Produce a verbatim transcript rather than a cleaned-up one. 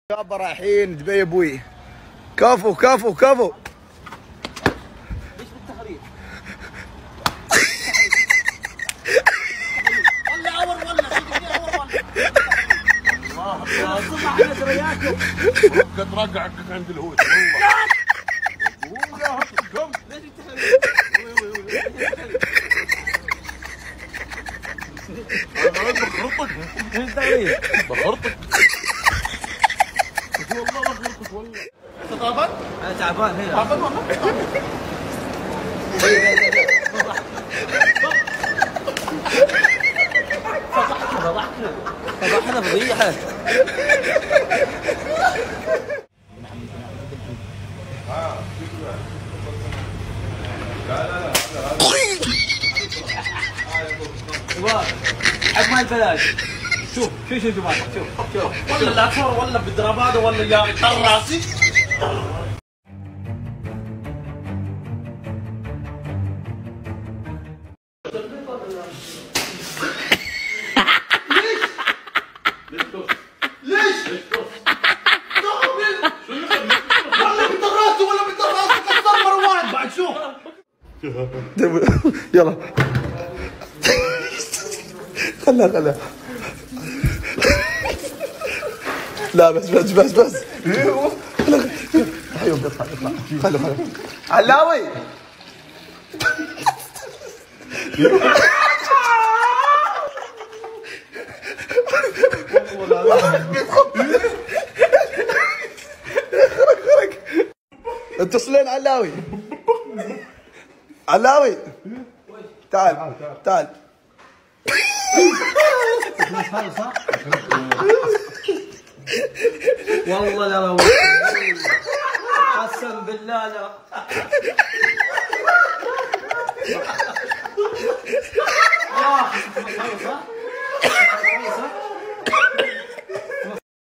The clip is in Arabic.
يابا رايحين دبي ابوي. كفو كفو كفو. ليش بالتحرير؟ ولا اور ولا اور ولا الصبح على جرياكم قد رقعك عند الهود والله. قم ليش بالتحرير؟ انا بخرطك ليش بالتحرير؟ بخرطك والله بخرطك والله. انت تعبان؟ انا تعبان هنا تعبان والله. فضحنا فضحنا فضيحة. شباب حق مال بلاش. شوف شوف شوف شوف شوف شوف ولا الاكبر ولا بالدراباده ولا يا طر راسي. يلا خلها خلها. لا بس بس بس بس خلها حيوم اطلع اطلع خلها خلها علاوي. اتصلين علاوي. علاوي تعال تعال. والله لا لا قسم بالله لا. آه.